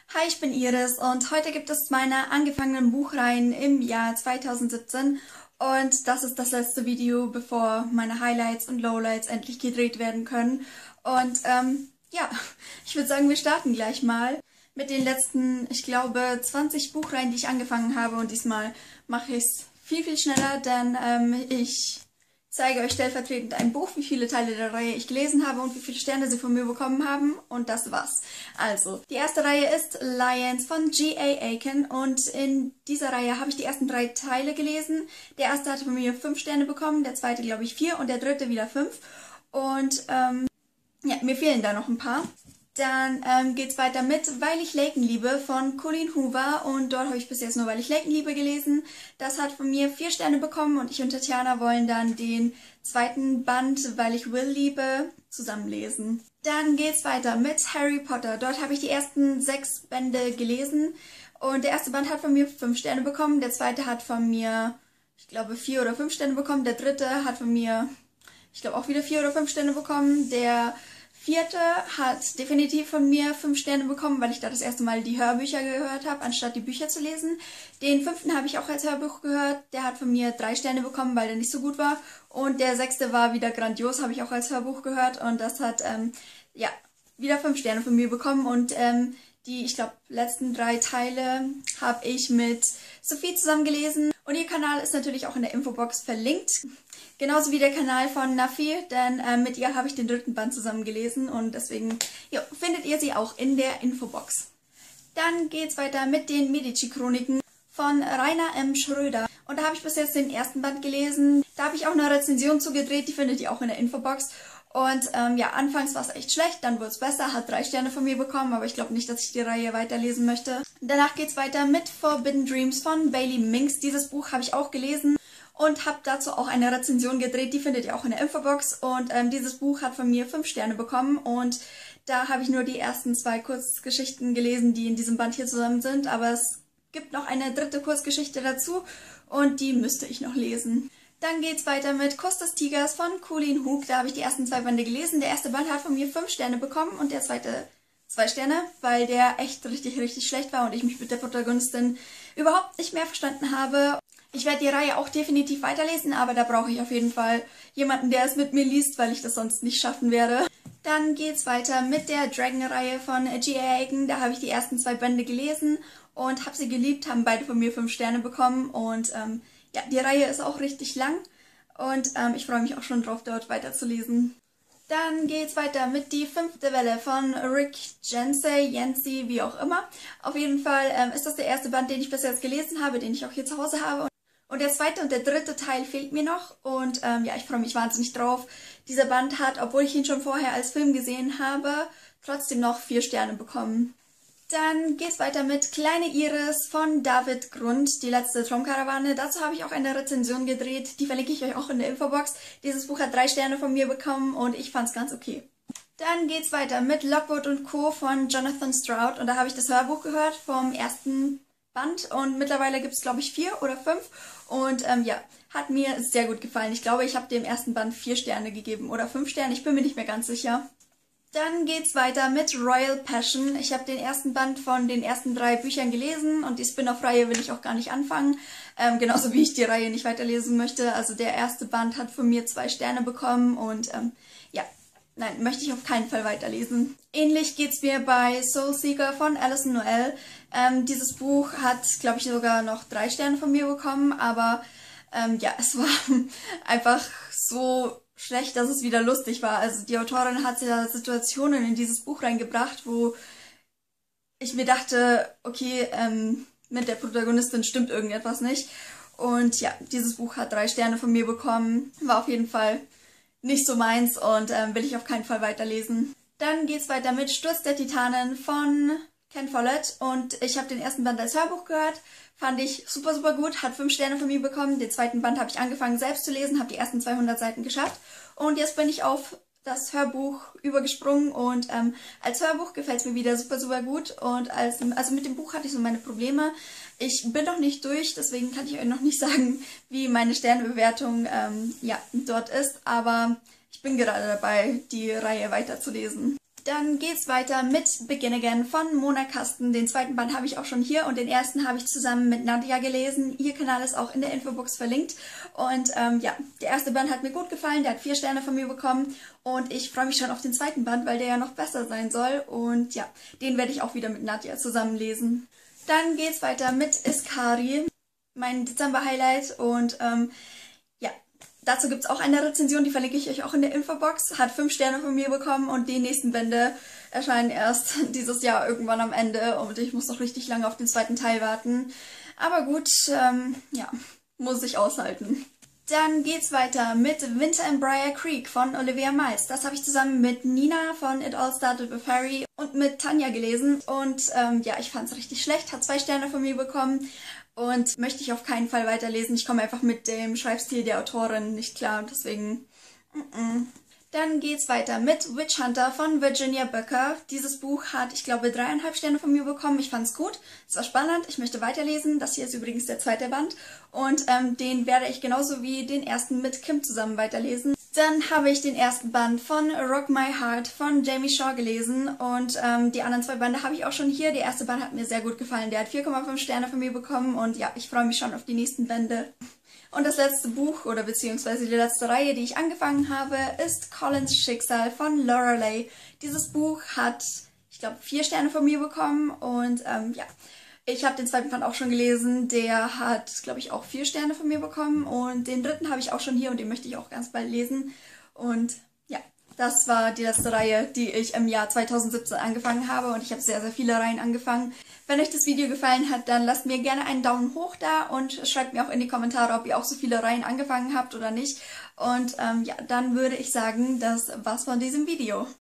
Hi, ich bin Iris und heute gibt es meine angefangenen Buchreihen im Jahr 2017 und das ist das letzte Video, bevor meine Highlights und Lowlights endlich gedreht werden können. Und ja, ich würde sagen, wir starten gleich mal mit den letzten, ich glaube, 20 Buchreihen, die ich angefangen habe, und diesmal mache ich es viel schneller, denn ich zeige euch stellvertretend ein Buch, wie viele Teile der Reihe ich gelesen habe und wie viele Sterne sie von mir bekommen haben. Und das war's. Also, die erste Reihe ist Lions von G.A. Aiken und in dieser Reihe habe ich die ersten 3 Teile gelesen. Der erste hatte von mir 5 Sterne bekommen, der zweite glaube ich 4 und der dritte wieder 5. Und ja, mir fehlen da noch ein paar. Dann geht's weiter mit Weil ich Laken liebe von Colleen Hoover und dort habe ich bis jetzt nur Weil ich Laken liebe gelesen. Das hat von mir 4 Sterne bekommen und ich und Tatjana wollen dann den zweiten Band Weil ich Will liebe zusammenlesen. Dann geht's weiter mit Harry Potter. Dort habe ich die ersten 6 Bände gelesen und der erste Band hat von mir 5 Sterne bekommen, der zweite hat von mir, ich glaube, 4 oder 5 Sterne bekommen, der dritte hat von mir, ich glaube, auch wieder 4 oder 5 Sterne bekommen, der vierte hat definitiv von mir 5 Sterne bekommen, weil ich da das erste Mal die Hörbücher gehört habe, anstatt die Bücher zu lesen. Den 5. habe ich auch als Hörbuch gehört. Der hat von mir 3 Sterne bekommen, weil der nicht so gut war. Und der 6. war wieder grandios, habe ich auch als Hörbuch gehört. Und das hat, ja, wieder 5 Sterne von mir bekommen. Und die, ich glaube, letzten 3 Teile habe ich mit Sophie zusammen gelesen. Und ihr Kanal ist natürlich auch in der Infobox verlinkt. Genauso wie der Kanal von Nafi, denn mit ihr habe ich den 3. Band zusammen gelesen und deswegen jo, findet ihr sie auch in der Infobox. Dann geht's weiter mit den Medici-Chroniken von Rainer M. Schröder. Und da habe ich bis jetzt den 1. Band gelesen. Da habe ich auch eine Rezension zugedreht, die findet ihr auch in der Infobox. Und ja, anfangs war es echt schlecht, dann wurde es besser, hat 3 Sterne von mir bekommen, aber ich glaube nicht, dass ich die Reihe weiterlesen möchte. Danach geht's weiter mit Forbidden Dreams von Bailey Minks. Dieses Buch habe ich auch gelesen und habe dazu auch eine Rezension gedreht, die findet ihr auch in der Infobox. Und dieses Buch hat von mir 5 Sterne bekommen und da habe ich nur die ersten 2 Kurzgeschichten gelesen, die in diesem Band hier zusammen sind, aber es gibt noch eine 3. Kurzgeschichte dazu und die müsste ich noch lesen. Dann geht's weiter mit Kuss des Tigers von Colleen Hoover. Da habe ich die ersten 2 Bände gelesen. Der erste Band hat von mir 5 Sterne bekommen und der zweite 2 Sterne, weil der echt richtig schlecht war und ich mich mit der Protagonistin überhaupt nicht mehr verstanden habe. Ich werde die Reihe auch definitiv weiterlesen, aber da brauche ich auf jeden Fall jemanden, der es mit mir liest, weil ich das sonst nicht schaffen werde. Dann geht's weiter mit der Dragon-Reihe von G.A. Aiken. Da habe ich die ersten 2 Bände gelesen und habe sie geliebt, haben beide von mir 5 Sterne bekommen und ja, die Reihe ist auch richtig lang und ich freue mich auch schon drauf, dort weiterzulesen. Dann geht's weiter mit Die 5. Welle von Rick Yancey, wie auch immer. Auf jeden Fall ist das der erste Band, den ich bis jetzt gelesen habe, den ich auch hier zu Hause habe. Und der 2. und der 3. Teil fehlt mir noch und ja, ich freue mich wahnsinnig drauf. Dieser Band hat, obwohl ich ihn schon vorher als Film gesehen habe, trotzdem noch 4 Sterne bekommen. Dann geht's weiter mit Kleine Iris von David Grund, die letzte Traumkarawane. Dazu habe ich auch eine Rezension gedreht, die verlinke ich euch auch in der Infobox. Dieses Buch hat 3 Sterne von mir bekommen und ich fand's ganz okay. Dann geht's weiter mit Lockwood und Co. von Jonathan Stroud und da habe ich das Hörbuch gehört vom 1. Band und mittlerweile gibt es glaube ich 4 oder 5 und ja, hat mir sehr gut gefallen. Ich glaube, ich habe dem 1. Band 4 Sterne gegeben oder 5 Sterne, ich bin mir nicht mehr ganz sicher. Dann geht's weiter mit Royal Passion. Ich habe den 1. Band von den ersten 3 Büchern gelesen und die Spin-off-Reihe will ich auch gar nicht anfangen. Genauso wie ich die Reihe nicht weiterlesen möchte. Also der 1. Band hat von mir 2 Sterne bekommen und ja, nein, möchte ich auf keinen Fall weiterlesen. Ähnlich geht's mir bei Soul Seeker von Alison Noel. Dieses Buch hat, glaube ich, sogar noch 3 Sterne von mir bekommen, aber ja, es war einfach so schlecht, dass es wieder lustig war. Also die Autorin hat ja Situationen in dieses Buch reingebracht, wo ich mir dachte, okay, mit der Protagonistin stimmt irgendetwas nicht. Und ja, dieses Buch hat 3 Sterne von mir bekommen. War auf jeden Fall nicht so meins und will ich auf keinen Fall weiterlesen. Dann geht's weiter mit Sturz der Titanen von Ken Follett und ich habe den 1. Band als Hörbuch gehört. Fand ich super gut, hat 5 Sterne von mir bekommen. Den 2. Band habe ich angefangen selbst zu lesen, habe die ersten 200 Seiten geschafft. Und jetzt bin ich auf das Hörbuch übergesprungen und als Hörbuch gefällt es mir wieder super gut. Und also mit dem Buch hatte ich so meine Probleme. Ich bin noch nicht durch, deswegen kann ich euch noch nicht sagen, wie meine Sternebewertung ja, dort ist. Aber ich bin gerade dabei, die Reihe weiterzulesen. Dann geht's weiter mit Begin Again von Mona Kasten. Den zweiten Band habe ich auch schon hier und den ersten habe ich zusammen mit Nadja gelesen. Ihr Kanal ist auch in der Infobox verlinkt. Und ja, der erste Band hat mir gut gefallen, der hat 4 Sterne von mir bekommen. Und ich freue mich schon auf den zweiten Band, weil der ja noch besser sein soll. Und ja, den werde ich auch wieder mit Nadja zusammen lesen. Dann geht's weiter mit Iskari, mein Dezember-Highlight. Und ja, dazu gibt es auch eine Rezension, die verlinke ich euch auch in der Infobox. Hat 5 Sterne von mir bekommen und die nächsten Bände erscheinen erst dieses Jahr irgendwann am Ende. Und ich muss noch richtig lange auf den zweiten Teil warten. Aber gut, ja, muss ich aushalten. Dann geht's weiter mit Winter in Briar Creek von Olivia Miles. Das habe ich zusammen mit Nina von It All Started with Harry und mit Tanja gelesen. Und ja, ich fand es richtig schlecht, hat 2 Sterne von mir bekommen. Und möchte ich auf keinen Fall weiterlesen. Ich komme einfach mit dem Schreibstil der Autorin nicht klar und deswegen... Dann geht's weiter mit Witch Hunter von Virginia Böcker. Dieses Buch hat, ich glaube, 3,5 Sterne von mir bekommen. Ich fand's gut. Es war spannend. Ich möchte weiterlesen. Das hier ist übrigens der zweite Band. Und den werde ich genauso wie den ersten mit Kim zusammen weiterlesen. Dann habe ich den ersten Band von Rock My Heart von Jamie Shaw gelesen und die anderen 2 Bände habe ich auch schon hier. Der erste Band hat mir sehr gut gefallen. Der hat 4,5 Sterne von mir bekommen und ja, ich freue mich schon auf die nächsten Bände. Und das letzte Buch, oder beziehungsweise die letzte Reihe, die ich angefangen habe, ist Collins Schicksal von Lorelei. Dieses Buch hat, ich glaube, 4 Sterne von mir bekommen und ja, ich habe den zweiten Band auch schon gelesen. Der hat, glaube ich, auch 4 Sterne von mir bekommen und den dritten habe ich auch schon hier und den möchte ich auch ganz bald lesen. Und ja, das war die letzte Reihe, die ich im Jahr 2017 angefangen habe und ich habe sehr, sehr viele Reihen angefangen. Wenn euch das Video gefallen hat, dann lasst mir gerne einen Daumen hoch da und schreibt mir auch in die Kommentare, ob ihr auch so viele Reihen angefangen habt oder nicht. Und ja, dann würde ich sagen, das war's von diesem Video.